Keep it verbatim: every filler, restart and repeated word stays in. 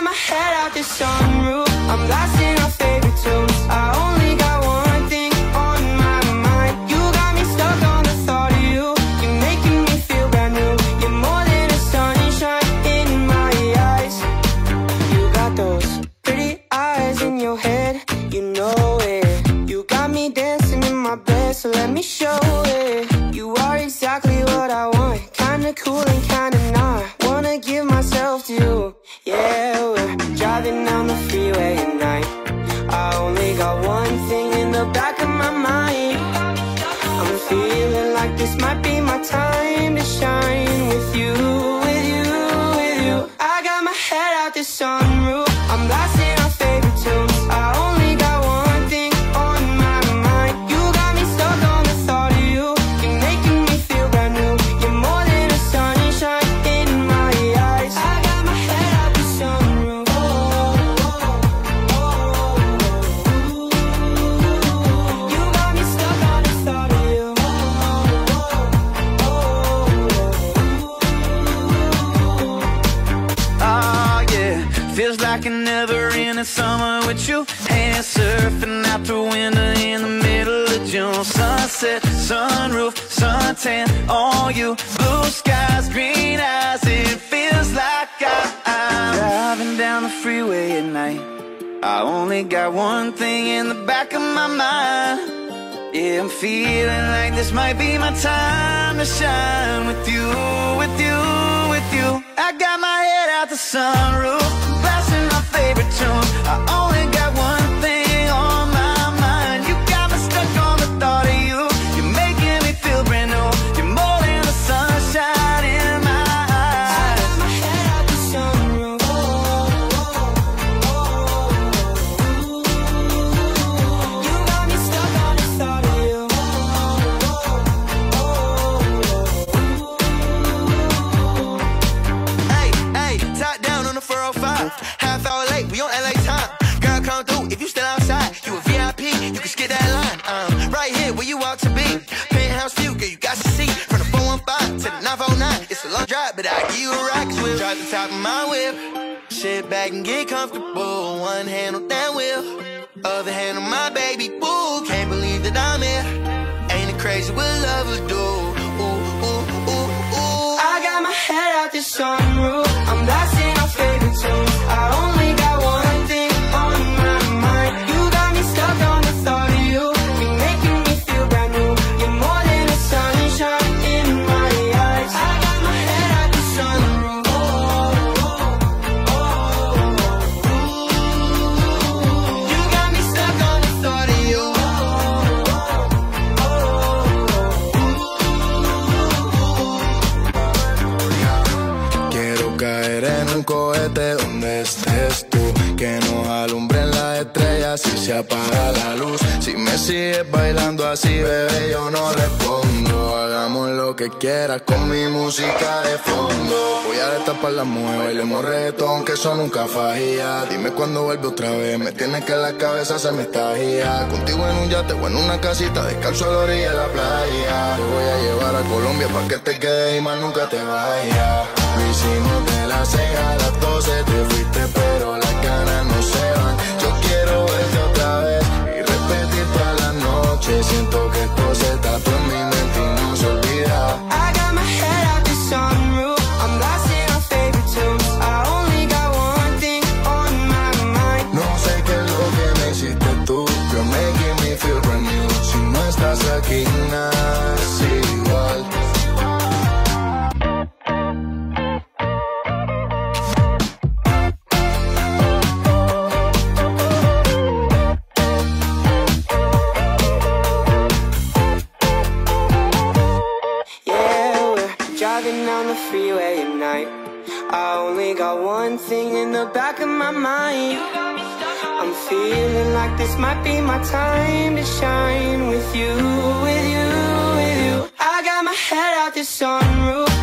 my head out the sunroof. I'm blasting our favorite tunes. I only got one thing on my mind. You got me stuck on the thought of you. You're making me feel brand new. You're more than a sunshine in my eyes. You got those pretty eyes in your head, you know it. You got me dancing in my bed, so let me show it. You are exactly what I want, kinda cool and kinda not. Wanna give myself to you. Yeah, we're driving down the freeway at night. I only got one thing in the back of my mind. I'm feeling like this might be my time to shine with you, with you, with you. I got my head out the sunroof. I'm blasting our favorite tunes. I only got one thing on my mind. You got me stuck on the thought of you. You're making me feel brand new. You're more than a sunshine in my eyes. I got my head out the sunroof. Oh, oh, oh, oh. You got me stuck on the thought of you. Oh, oh, oh. Oh yeah, feels like a never-ending summer with you. Hand surfing out the window in the middle of June. Sunset, sunroof, suntan on you. Blue skies, green eyes, it feels like I, I'm driving down the freeway at night. I only got one thing in the back of my mind. Yeah, I'm feeling like this might be my time to shine with you, with you, with you. I got my head out the sunroof, blasting my favorite tune. I only got one thing on my mind. You got me stuck on the thought of you. You're making me feel brand new. You're more than the sunshine in my eyes. I got my head out the sunroof. Oh, oh, oh. You got me stuck on the thought of you. Hey, hey, top down on the four oh five. Half hour late, we on L A time. Girl, come through if you still outside. You a V I P, you can skip that line. Um, right here where you ought to be. Penthouse view, girl, you got your seat. From the four one five to the nine four nine. It's a long drive, but I give you a ride, 'cause we'll drive the top of my whip. Sit back and get comfortable. One hand on that wheel, other hand on my baby boo. Can't believe that I'm here. Ain't it crazy what love will do? Ooh, ooh, ooh, ooh. I got my head out the sunroof. I'm blasting our favorite tunes. I only got one thing on my mind. You got me stuck on the thought of you. You're making me feel brand new. You're more than a sunshine in my eyes. I got my head out the sunroof. Oh, oh, oh, oh. You got me stuck on the thought of you. Quiero caer en un cohete donde estés tú, que nos alumbren las estrellas si se apaga la luz. Si me sigues bailando así, bebé, yo no respondo. Hagamos lo que quieras con mi música de fondo. Voy a destapar la mueve, bailemos reggaetón, que eso nunca falla. Dime cuándo vuelve otra vez, me tienes que la cabeza se me estalla. Contigo en un yate o en una casita, descalzo a la orilla de la playa. Te voy a llevar a Colombia pa' que te quedes y más nunca te vayas. Lo hicimos de las seis a las doce, te fuiste pero las ganas no se van. Yo quiero verte otra vez y repetir toda la noche. Siento que esto se tatuó en mi mente y no se olvida. I got my head out the sunroof. I'm blasting our favorite tunes. I only got one thing on my mind. No sé qué es lo que me hiciste tú, you're making me feel brand new. Si no estás aquí, nada es igual. Driving down the freeway at night. I only got one thing in the back of my mind. I'm feeling like this might be my time to shine with you, with you, with you. I got my head out the sunroof.